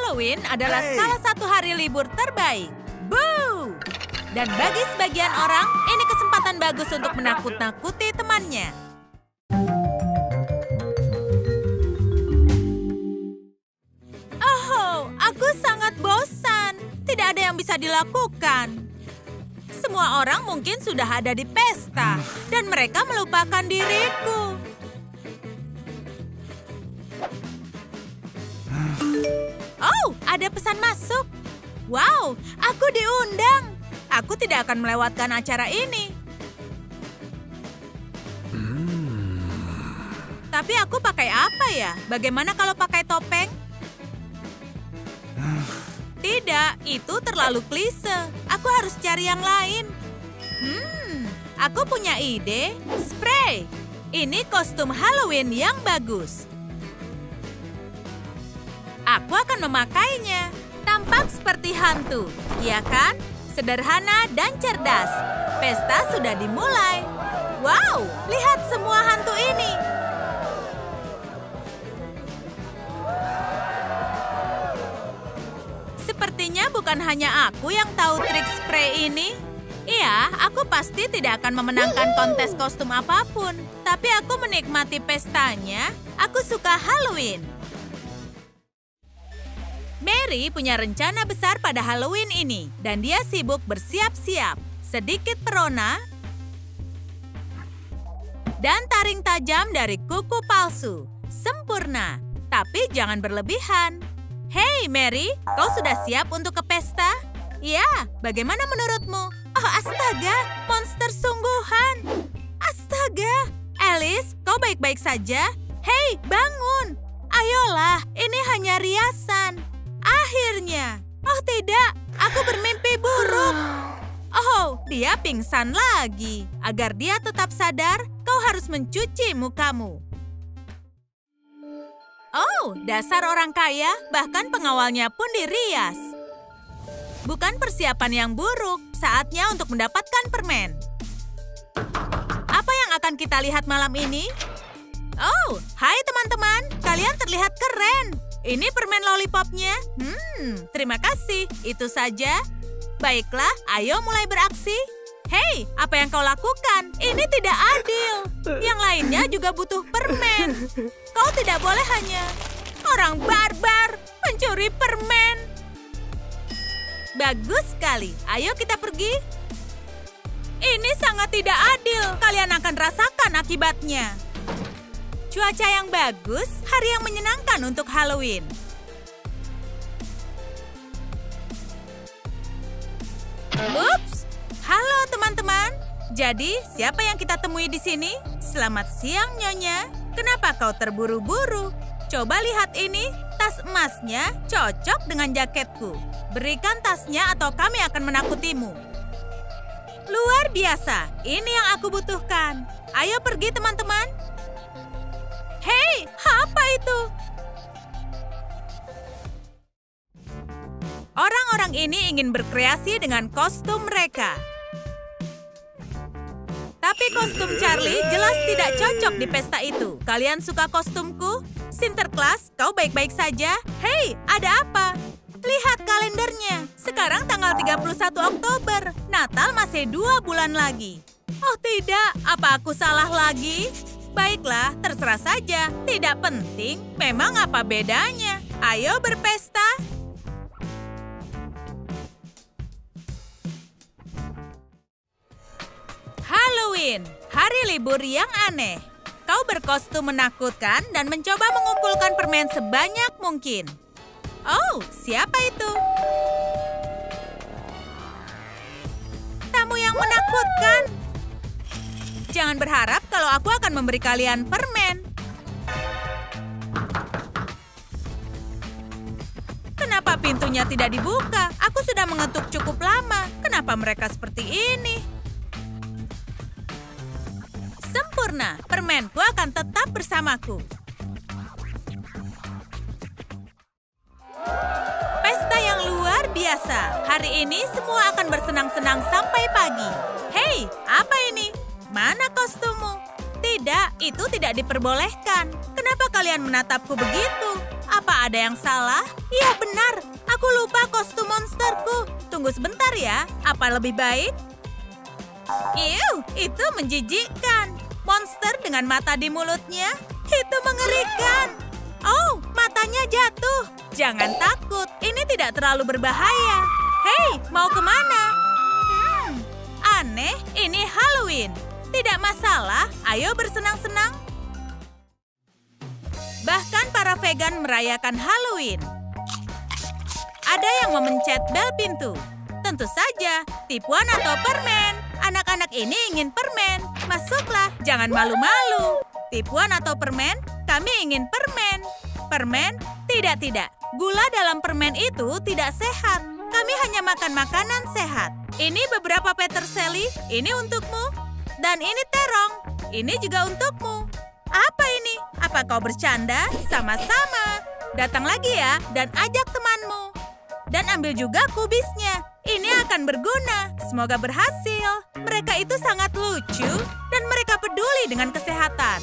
Halloween adalah salah satu hari libur terbaik. Boo! Dan bagi sebagian orang, ini kesempatan bagus untuk menakut-nakuti temannya. Oh, aku sangat bosan. Tidak ada yang bisa dilakukan. Semua orang mungkin sudah ada di pesta, dan mereka melupakan diriku. Oh, ada pesan masuk. Wow, aku diundang. Aku tidak akan melewatkan acara ini. Tapi aku pakai apa ya? Bagaimana kalau pakai topeng? Tidak, itu terlalu klise. Aku harus cari yang lain. Aku punya ide. Spray. Ini kostum Halloween yang bagus. Aku akan memakainya. Tampak seperti hantu, ya kan? Sederhana dan cerdas. Pesta sudah dimulai. Wow, lihat semua hantu ini. Sepertinya bukan hanya aku yang tahu trik spray ini. Iya, aku pasti tidak akan memenangkan kontes kostum apapun. Tapi aku menikmati pestanya. Aku suka Halloween. Mary punya rencana besar pada Halloween ini, dan dia sibuk bersiap-siap. Sedikit perona, dan taring tajam dari kuku palsu. Sempurna, tapi jangan berlebihan. Hei Mary, kau sudah siap untuk ke pesta? Ya, bagaimana menurutmu? Oh astaga, monster sungguhan. Astaga, Alice, kau baik-baik saja? Hei, bangun. Ayolah, ini hanya riasan. Akhirnya. Oh tidak, aku bermimpi buruk. Oh, dia pingsan lagi. Agar dia tetap sadar, kau harus mencuci mukamu. Oh, dasar orang kaya, bahkan pengawalnya pun dirias. Bukan persiapan yang buruk, saatnya untuk mendapatkan permen. Apa yang akan kita lihat malam ini? Oh, hai teman-teman, kalian terlihat keren. Ini permen lollipopnya. Terima kasih. Itu saja. Baiklah, ayo mulai beraksi. Hei, apa yang kau lakukan? Ini tidak adil. Yang lainnya juga butuh permen. Kau tidak boleh hanya orang barbar mencuri permen. Bagus sekali. Ayo kita pergi. Ini sangat tidak adil. Kalian akan rasakan akibatnya. Cuaca yang bagus, hari yang menyenangkan untuk Halloween. Ups, halo teman-teman. Jadi, siapa yang kita temui di sini? Selamat siang, Nyonya. Kenapa kau terburu-buru? Coba lihat ini, tas emasnya cocok dengan jaketku. Berikan tasnya atau kami akan menakutimu. Luar biasa, ini yang aku butuhkan. Ayo pergi teman-teman. Hei, apa itu? Orang-orang ini ingin berkreasi dengan kostum mereka. Tapi kostum Charlie jelas tidak cocok di pesta itu. Kalian suka kostumku? Sinterklas, kau baik-baik saja? Hei, ada apa? Lihat kalendernya. Sekarang tanggal 31 Oktober. Natal masih 2 bulan lagi. Oh tidak, apa aku salah lagi? Baiklah, terserah saja. Tidak penting. Memang apa bedanya? Ayo berpesta. Halloween, hari libur yang aneh. Kau berkostum menakutkan dan mencoba mengumpulkan permen sebanyak mungkin. Oh, siapa itu? Tamu yang menakutkan. Jangan berharap kalau aku akan memberi kalian permen. Kenapa pintunya tidak dibuka? Aku sudah mengetuk cukup lama. Kenapa mereka seperti ini? Sempurna, permenku akan tetap bersamaku. Pesta yang luar biasa. Hari ini semua akan bersenang-senang sampai pagi. Hei, apa ini? Mana kostummu? Tidak, itu tidak diperbolehkan. Kenapa kalian menatapku begitu? Apa Apa ada yang salah? Iya benar, aku lupa kostum monsterku. Tunggu sebentar ya, apa lebih baik? Itu menjijikkan. Monster dengan mata di mulutnya, itu mengerikan. Oh, matanya jatuh. Jangan takut, ini tidak terlalu berbahaya. Hei, mau kemana? Aneh, ini Halloween. Tidak masalah, ayo bersenang-senang. Bahkan para vegan merayakan Halloween. Ada yang memencet bel pintu. Tentu saja, tipuan atau permen. Anak-anak ini ingin permen. Masuklah, jangan malu-malu. Tipuan atau permen? Kami ingin permen. Permen? Tidak. Gula dalam permen itu tidak sehat. Kami hanya makan makanan sehat. Ini beberapa peterseli, ini untukmu. Dan ini terong, ini juga untukmu. Apa ini? Apa kau bercanda? Sama-sama. Datang lagi ya, dan ajak temanmu. Dan ambil juga kubisnya. Ini akan berguna. Semoga berhasil. Mereka itu sangat lucu, dan mereka peduli dengan kesehatan.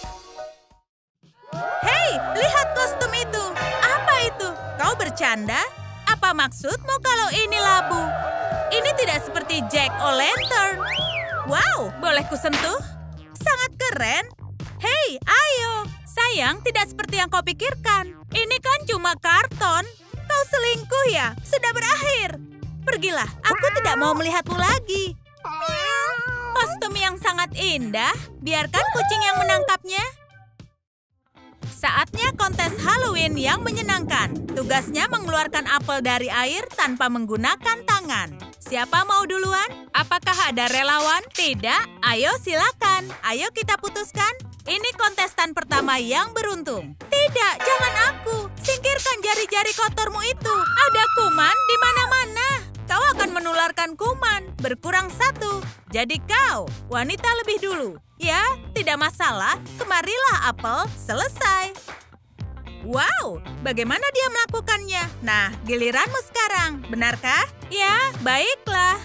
Hei, lihat kostum itu. Apa itu? Kau bercanda? Apa maksudmu kalau ini labu? Ini tidak seperti Jack-o'-lantern. Wow, boleh kusentuh? Sangat keren. Hei, ayo. Sayang, tidak seperti yang kau pikirkan. Ini kan cuma karton. Kau selingkuh ya? Sudah berakhir. Pergilah, aku tidak mau melihatmu lagi. Kostum yang sangat indah. Biarkan kucing yang menangkapnya. Saatnya kontes Halloween yang menyenangkan. Tugasnya mengeluarkan apel dari air tanpa menggunakan tangan. Siapa mau duluan? Apakah ada relawan? Tidak? Ayo silakan. Ayo kita putuskan. Ini kontestan pertama yang beruntung. Tidak, jangan aku. Singkirkan jari-jari kotormu itu. Ada kuman di mana-mana. Kau akan menularkan kuman. Berkurang 1. Jadi kau, wanita lebih dulu. Ya, tidak masalah. Kemarilah apel. Selesai. Wow, bagaimana dia melakukannya? Nah, giliranmu sekarang. Benarkah? Ya, baiklah.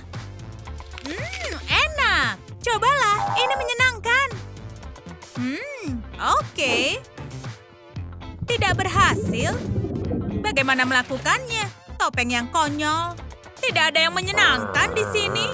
Enak. Cobalah, ini menyenangkan. Oke. Tidak berhasil. Bagaimana melakukannya? Topeng yang konyol. Tidak ada yang menyenangkan di sini.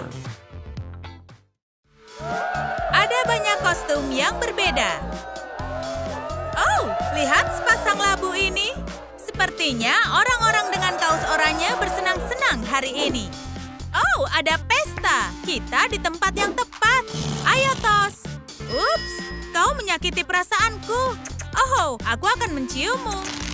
Ada banyak kostum yang berbeda. Oh, lihat sepasang labu ini. Sepertinya orang-orang dengan kaos oranye bersenang-senang hari ini. Oh, ada pesta. Kita di tempat yang tepat. Ayo, Tos. Ups, kau menyakiti perasaanku. Oh, aku akan menciummu.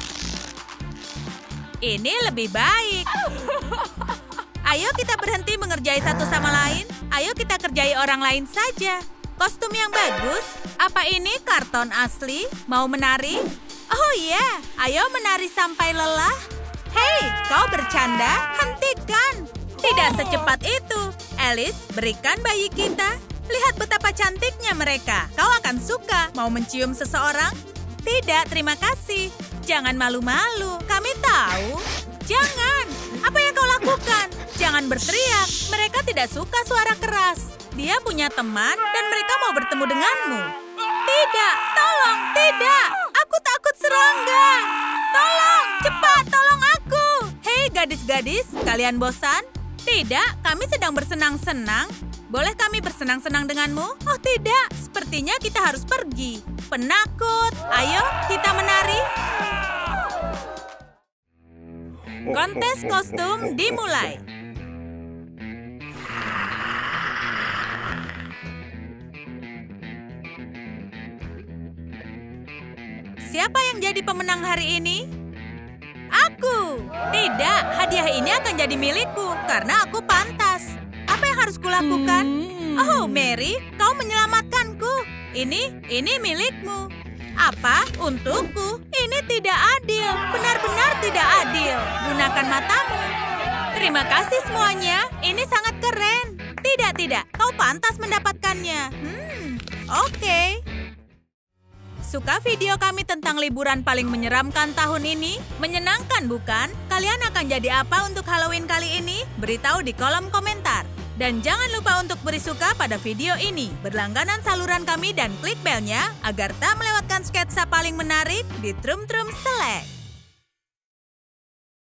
Ini lebih baik. Ayo kita berhenti mengerjai satu sama lain. Ayo kita kerjai orang lain saja. Kostum yang bagus. Apa ini karton asli? Mau menari? Oh iya, ayo menari sampai lelah. Hei, kau bercanda? Hentikan. Tidak secepat itu. Alice, berikan bayi kita. Lihat betapa cantiknya mereka. Kau akan suka. Mau mencium seseorang? Tidak, terima kasih. Jangan malu-malu. Kami tahu. Jangan. Apa yang kau lakukan? Jangan berteriak. Mereka tidak suka suara keras. Dia punya teman dan mereka mau bertemu denganmu. Tidak, tolong, tidak. Aku takut serangga. Tolong, cepat, tolong aku. Hei gadis-gadis, kalian bosan? Tidak, kami sedang bersenang-senang. Boleh kami bersenang-senang denganmu? Oh tidak, sepertinya kita harus pergi. Penakut, ayo kita menari. Kontes kostum dimulai. Siapa yang jadi pemenang hari ini? Aku. Tidak, hadiah ini akan jadi milikku karena aku pantas. Apa yang harus kulakukan? Oh, Mary, kau menyelamatkanku. Ini milikmu. Apa? Untukku? Ini tidak adil. Benar-benar tidak adil. Gunakan matamu. Terima kasih semuanya. Ini sangat keren. Tidak. Kau pantas mendapatkannya. Oke. Suka video kami tentang liburan paling menyeramkan tahun ini? Menyenangkan, bukan? Kalian akan jadi apa untuk Halloween kali ini? Beritahu di kolom komentar. Dan jangan lupa untuk beri suka pada video ini. Berlangganan saluran kami dan klik belnya agar tak melewatkan sketsa paling menarik di Trum Trum Select.